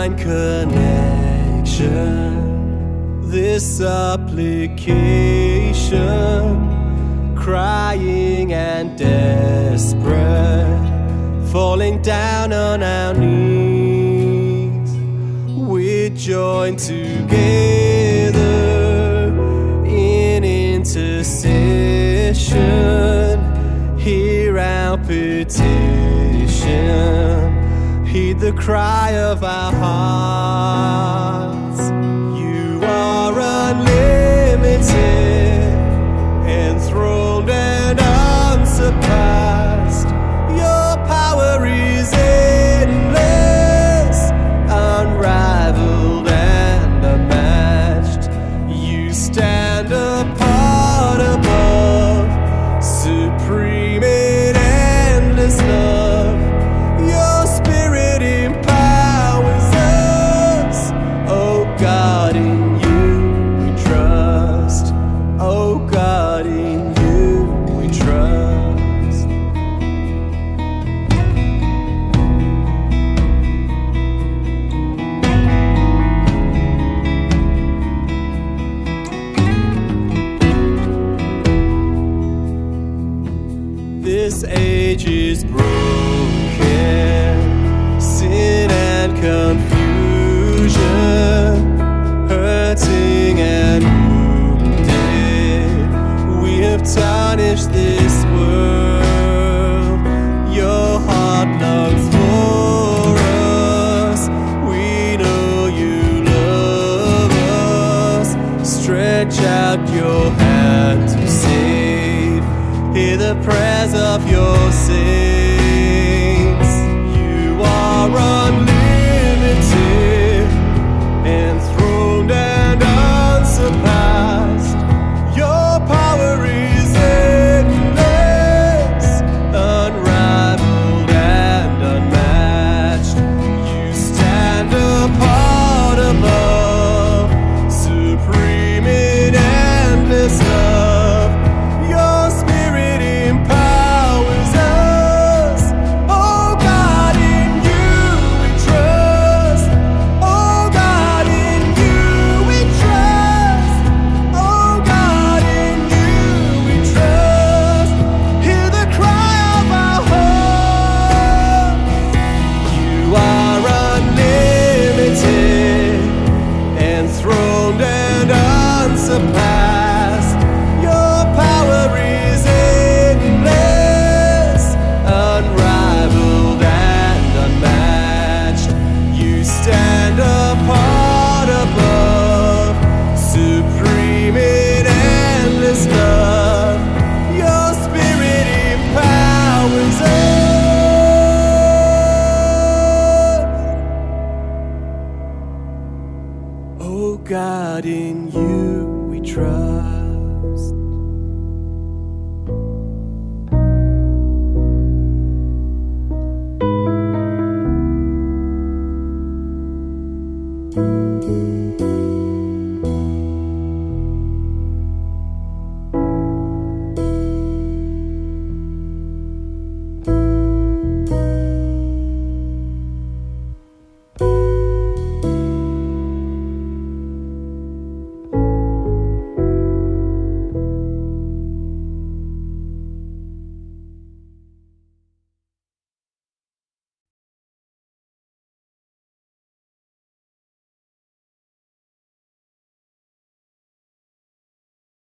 divine connection, this supplication, crying and desperate, falling down on our knees, we join together in intercession. Hear our petition, heed the cry of our hearts. You are unlimited, enthroned and unsurpassed. Your power is endless, unrivalled and unmatched. You stand apart above, supreme in endless love. Your spirit empowers us. Oh God, in you we trust. Oh God, in you we trust. This age is broken, sin and confusion, hurting and wounded. We have tarnished this world. Your heart longs for us. We know you love us. Stretch out your hand to save. Hear the prayers of your saints. You are